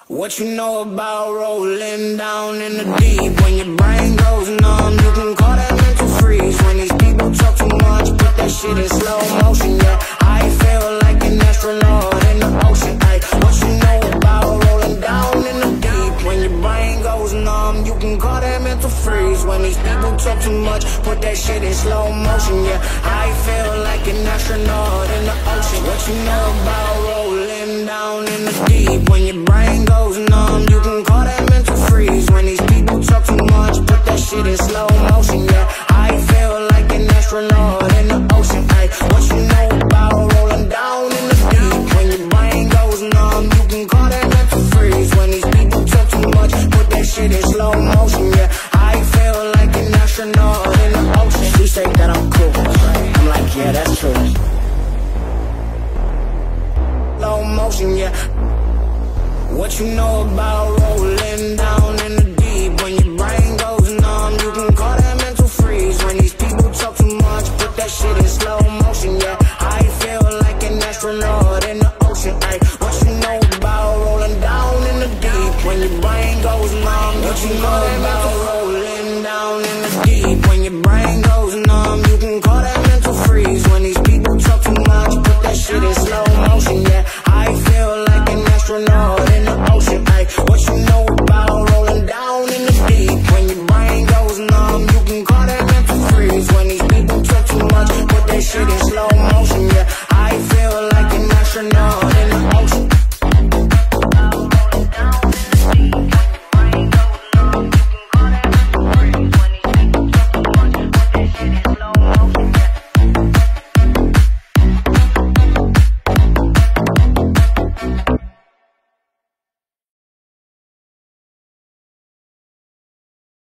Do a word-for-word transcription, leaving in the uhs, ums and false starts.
What you know about rolling down in the deep? When your brain goes numb, you can call that mental freeze. When these people talk too much, put that shit in slow motion, yeah. I feel like an astronaut in the ocean, ay. What you know about rolling down in the deep? When your brain goes numb, you can call that mental freeze. When these people talk too much, put that shit in slow motion, yeah. I feel like an astronaut in the ocean. What you know about rolling down in the deep? When your brain goes numb, you can call that mental freeze. When these people talk too much, put that shit in slow motion, yeah. I feel like an astronaut in the ocean, ay. What you know about rolling down in the deep? When your brain goes numb, you can call that mental freeze. When these people talk too much, put that shit in slow motion, yeah. I feel like an astronaut in the ocean. She say that I'm cool, I'm like, yeah, that's true. Slow motion, yeah. What you know about rolling down in the deep? When your brain goes numb, you can call that mental freeze. When these people talk too much, put that shit in slow motion, yeah. I feel like an astronaut in the ocean, ay. What you know about rolling down in the deep? When your brain goes numb, what you know about rolling